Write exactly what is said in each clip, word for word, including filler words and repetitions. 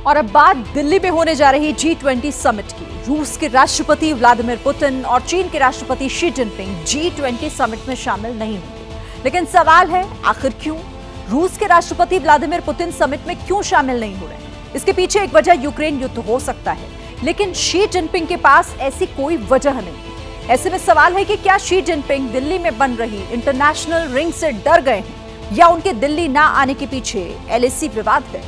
और अब बात दिल्ली में होने जा रही जी ट्वेंटी समिट की। रूस के राष्ट्रपति व्लादिमीर पुतिन और चीन के राष्ट्रपति Xi Jinping G twenty summit में शामिल नहीं होंगे। लेकिन सवाल है, आखिर क्यों? रूस के राष्ट्रपति व्लादिमीर पुतिन समिट में क्यों शामिल नहीं हो रहे? इसके पीछे एक वजह यूक्रेन युद्ध हो सकता है, लेकिन शी जिनपिंग के पास ऐसी कोई वजह नहीं। ऐसे में सवाल है कि क्या शी जिनपिंग दिल्ली में बन रही इंटरनेशनल रिंग से डर गए हैं या उनके दिल्ली ना आने के पीछे एल ए सी विवाद है?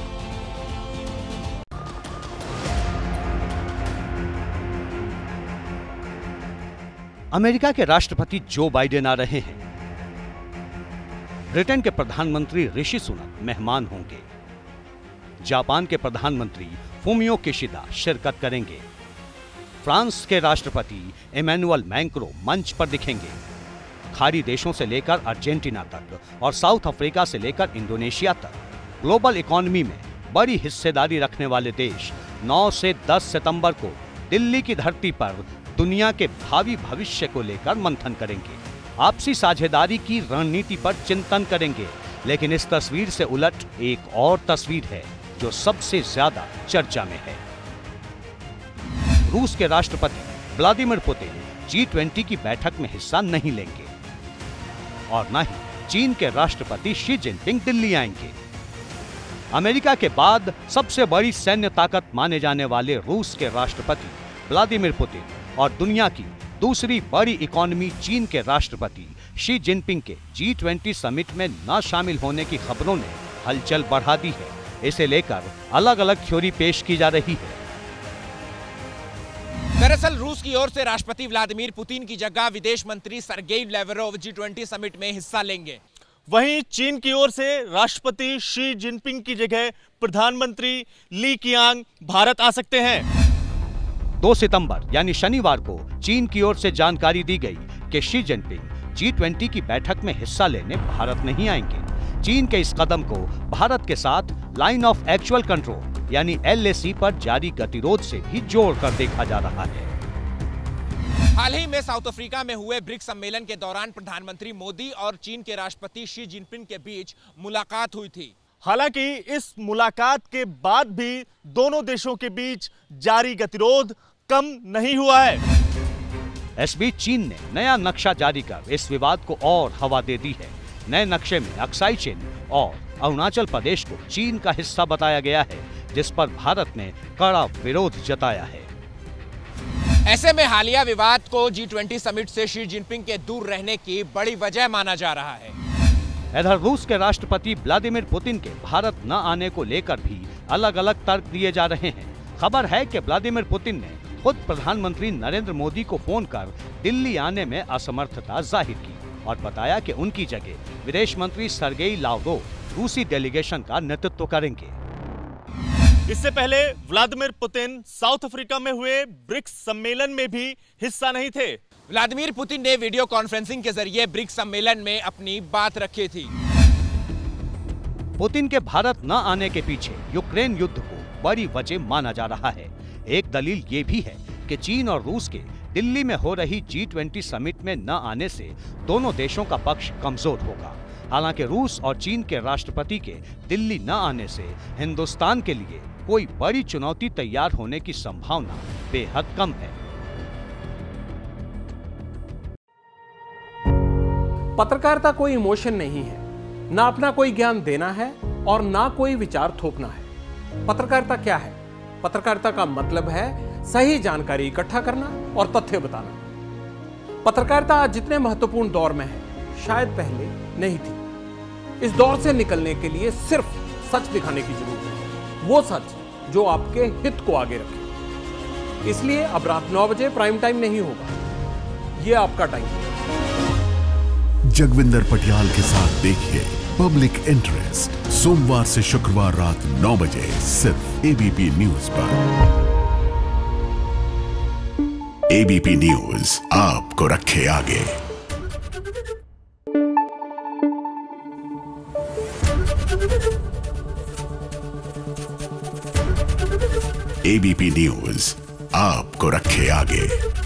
अमेरिका के राष्ट्रपति जो बाइडेन आ रहे हैं। ब्रिटेन के प्रधानमंत्री ऋषि सुनक मेहमान होंगे। जापान के प्रधानमंत्री फुमियो किशिदा शिरकत करेंगे। फ्रांस के राष्ट्रपति इमैनुअल मैक्रों मंच पर दिखेंगे। खाड़ी देशों से लेकर अर्जेंटीना तक और साउथ अफ्रीका से लेकर इंडोनेशिया तक ग्लोबल इकोनॉमी में बड़ी हिस्सेदारी रखने वाले देश नौ से दस सितंबर को दिल्ली की धरती पर दुनिया के भावी भविष्य को लेकर मंथन करेंगे। आपसी साझेदारी की रणनीति पर चिंतन करेंगे। लेकिन इस तस्वीर से उलट एक और तस्वीर है जो सबसे ज्यादा चर्चा में है। रूस के राष्ट्रपति व्लादिमीर पुतिन जी ट्वेंटी की बैठक में हिस्सा नहीं लेंगे और न ही चीन के राष्ट्रपति शी जिनपिंग दिल्ली आएंगे। अमेरिका के बाद सबसे बड़ी सैन्य ताकत माने जाने वाले रूस के राष्ट्रपति व्लादिमीर पुतिन और दुनिया की दूसरी बड़ी इकोनॉमी चीन के राष्ट्रपति शी जिनपिंग के जी ट्वेंटी समिट में न शामिल होने की खबरों ने हलचल बढ़ा दी है। इसे लेकर अलग अलग थ्योरी पेश की जा रही है। दरअसल रूस की ओर से राष्ट्रपति व्लादिमीर पुतिन की जगह विदेश मंत्री Sergei Lavrov G twenty summit में हिस्सा लेंगे। वहीं चीन की ओर से राष्ट्रपति शी जिनपिंग की जगह प्रधानमंत्री ली कीयांग भारत आ सकते हैं। दो सितंबर यानी शनिवार को चीन की ओर से जानकारी दी गई कि शी जिनपिंग जी ट्वेंटी की बैठक में हिस्सा लेने भारत नहीं आएंगे। चीन के इस कदम को भारत के साथ लाइन ऑफ एक्चुअल कंट्रोल यानी एल ए सी पर जारी गतिरोध से भी जोड़कर देखा जा रहा है। हाल ही में साउथ अफ्रीका में हुए ब्रिक्स सम्मेलन के दौरान प्रधानमंत्री मोदी और चीन के राष्ट्रपति शी जिनपिंग के बीच मुलाकात हुई थी। हालांकि इस मुलाकात के बाद भी दोनों देशों के बीच जारी गतिरोध कम नहीं हुआ है। इस बीच चीन ने नया नक्शा जारी कर इस विवाद को और हवा दे दी है। नए नक्शे में अक्साई चिन और अरुणाचल प्रदेश को चीन का हिस्सा बताया गया है, जिस पर भारत ने कड़ा विरोध जताया है। ऐसे में हालिया विवाद को जी ट्वेंटी समिट से शी जिनपिंग के दूर रहने की बड़ी वजह माना जा रहा है। इधर रूस के राष्ट्रपति व्लादिमीर पुतिन के भारत न आने को लेकर भी अलग अलग तर्क दिए जा रहे हैं। खबर है कि व्लादिमीर पुतिन ने खुद प्रधानमंत्री नरेंद्र मोदी को फोन कर दिल्ली आने में असमर्थता जाहिर की और बताया कि उनकी जगह विदेश मंत्री सर्गेई लावरोव रूसी डेलीगेशन का नेतृत्व करेंगे। इससे पहले व्लादिमीर पुतिन साउथ अफ्रीका में हुए ब्रिक्स सम्मेलन में भी हिस्सा नहीं थे। व्लादिमीर पुतिन ने वीडियो कॉन्फ्रेंसिंग के जरिए ब्रिक्स सम्मेलन में अपनी बात रखी थी। पुतिन के भारत न आने के पीछे यूक्रेन युद्ध को बड़ी वजह माना जा रहा है। एक दलील ये भी है कि चीन और रूस के दिल्ली में हो रही जी ट्वेंटी समिट में न आने से दोनों देशों का पक्ष कमजोर होगा। हालांकि रूस और चीन के राष्ट्रपति के दिल्ली न आने से हिंदुस्तान के लिए कोई बड़ी चुनौती तैयार होने की संभावना बेहद कम है। पत्रकारिता कोई इमोशन नहीं है, ना अपना कोई ज्ञान देना है और ना कोई विचार थोपना है। पत्रकारिता क्या है? पत्रकारिता का मतलब है सही जानकारी इकट्ठा करना और तथ्य बताना। पत्रकारिता आज जितने महत्वपूर्ण दौर में है, शायद पहले नहीं थी। इस दौर से निकलने के लिए सिर्फ सच दिखाने की जरूरत है, वो सच जो आपके हित को आगे रखे। इसलिए अब रात नौ बजे प्राइम टाइम नहीं होगा, ये आपका टाइम है। जगविंदर पटियाल के साथ देखिए पब्लिक इंटरेस्ट सोमवार से शुक्रवार रात नौ बजे सिर्फ ए बी पी न्यूज पर। ए बी पी न्यूज आपको रखे आगे। ए बी पी न्यूज आपको रखे आगे।